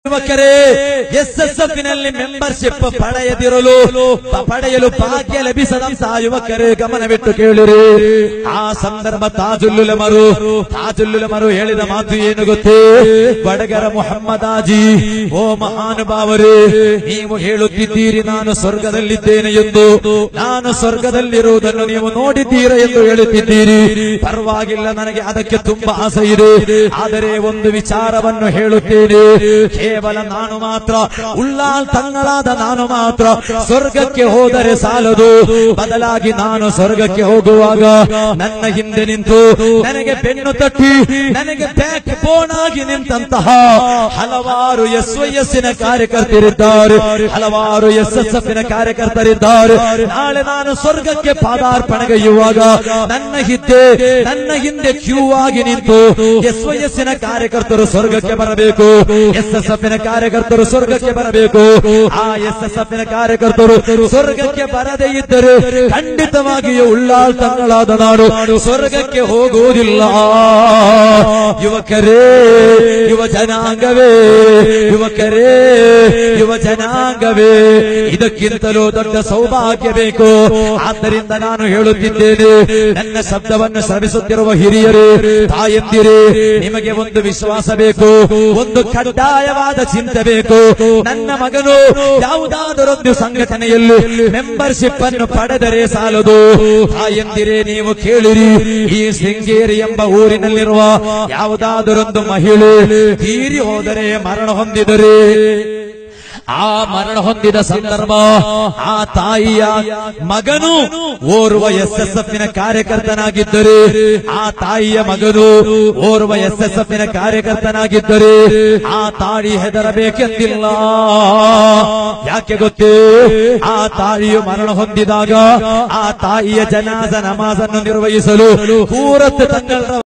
ಯುವಕರೇ ಎಸ್ಎಸ್ಎಫ್ನಲ್ಲಿ membership ಪಡೆಯಲು ಭಾಗ್ಯ ಲಭಿಸದಂತಹ ಯುವಕರೇ ಗಮನವಿಟ್ಟು ಕೇಳಿರಿ. ಆ ಸಂದರ್ಭ ತಾಜುಲ್ಲುಲಮರು ಹೇಳಿದ ಮಾತು ಏನು ಗೊತ್ತೇ? ಬಡಗರ ಮೊಹಮ್ಮದ್ ಹಾಜಿ, ಓ ಮಹಾನುಭಾವರೇ, ನೀವು ಹೇಳುತ್ತಿದ್ದೀರಿ ನಾನು ಸ್ವರ್ಗದಲ್ಲಿದ್ದೇನೆ ಎಂದು, ನಾನು ಸ್ವರ್ಗದಲ್ಲಿರುವುದನ್ನು ನೀವು ನೋಡಿದ್ದೀರಾ ಎಂದು ಹೇಳುತ್ತಿದ್ದೀರಿ. ಪರವಾಗಿಲ್ಲ, ನನಗೆ ಅದಕ್ಕೆ ತುಂಬಾ ಆಸೆ ಇದೆ. ಆದರೆ ಒಂದು ವಿಚಾರವನ್ನು ಹೇಳುತ್ತೇನೆ. ಕೇವಲ ನಾನು ಮಾತ್ರ, ಉಳ್ಳಾಲ್ ತಂಗಳಾದ ನಾನು ಮಾತ್ರ ಸ್ವರ್ಗಕ್ಕೆ ಹೋದರೆ ಸಾಲದು. ಬದಲಾಗಿ ನಾನು ಸ್ವರ್ಗಕ್ಕೆ ಹೋಗುವಾಗ ನನ್ನ ಹಿಂದೆ ನಿಂತು ನನಗೆ ಬೆನ್ನು ತಟ್ಟಿ ನನಗೆ ಬ್ಯಾಕ್ ಬೋನ್ ಆಗಿ ನಿಂತಹ ಹಲವಾರು SYS ಕಾರ್ಯಕರ್ತರಿದ್ದಾರೆ, ಹಲವಾರು SSF ಕಾರ್ಯಕರ್ತರಿದ್ದಾರೆ. ನಾಳೆ ನಾನು ಸ್ವರ್ಗಕ್ಕೆ ಪಾದಾರ್ಪಣೆಗೈಯುವಾಗ ನನ್ನ ಹಿಂದೆ ಕ್ಯೂ ಆಗಿ ನಿಂತು SYS ಕಾರ್ಯಕರ್ತರು ಸ್ವರ್ಗಕ್ಕೆ ಬರಬೇಕು, SSF ಕಾರ್ಯಕರ್ತರು ಸ್ವರ್ಗಕ್ಕೆ ಬರಬೇಕು. ಆ SSF ಕಾರ್ಯಕರ್ತರು ಸ್ವರ್ಗಕ್ಕೆ ಬರದೇ ಇದ್ದರೆ ಖಂಡಿತವಾಗಿಯೂ ಉಳ್ಳಾಲ್ ತಂಗಳಾದ ನಾಡು ಸ್ವರ್ಗಕ್ಕೆ ಹೋಗುವುದಿಲ್ಲ. ಯುವಕರೇ, ಯುವ ಜನಾಂಗವೇ, ಇದಕ್ಕಿಂತಲೂ ದೊಡ್ಡ ಸೌಭಾಗ್ಯ ಬೇಕು. ಆದ್ದರಿಂದ ನಾನು ಹೇಳುತ್ತಿದ್ದೇನೆ, ನನ್ನ ಶಬ್ದವನ್ನು ಶ್ರಮಿಸುತ್ತಿರುವ ಹಿರಿಯರೇ, ತಾಯಂದಿರೇ, ನಿಮಗೆ ಒಂದು ವಿಶ್ವಾಸ ಬೇಕು, ಒಂದು ಕಡ್ಡಾಯವಾದ ಚಿಂತೆ ಬೇಕು. ನನ್ನ ಮಗನು ಯಾವುದಾದರೊಂದು ಸಂಘಟನೆಯಲ್ಲಿ ಮೆಂಬರ್ಶಿಪ್ ಅನ್ನು ಪಡೆದರೆ ಸಾಲದು. ತಾಯಂದಿರೇ, ನೀವು ಕೇಳಿರಿ, ಈ ಶೃಂಗೇರಿ ಎಂಬ ಊರಿನಲ್ಲಿರುವ ಯಾವುದಾದರೊಂದು ಮಹಿಳೆ ತೀರಿ ಹೋದರೆ, ಮರಣ ಹೊಂದಿದರೆ, ಆ ಮರಣ ಹೊಂದಿದ ಸಂದರ್ಭ ಆ ತಾಯಿಯ ಮಗನು ಓರ್ವ SSF ಕಾರ್ಯಕರ್ತನಾಗಿದ್ದರೆ, ಆ ತಾಯಿಯ ಮಗನು ಓರ್ವ SSF ಕಾರ್ಯಕರ್ತನಾಗಿದ್ದರೆ ಆ ತಾಯಿ ಹೆದರಬೇಕೆಂದಿಲ್ಲ. ಯಾಕೆ ಗೊತ್ತೇ? ಆ ತಾಯಿಯು ಮರಣ ಹೊಂದಿದಾಗ ಆ ತಾಯಿಯ ಜನಾಜ ನಮಾಜನ್ನು ನಿರ್ವಹಿಸಲು 2 ತಂಗಳ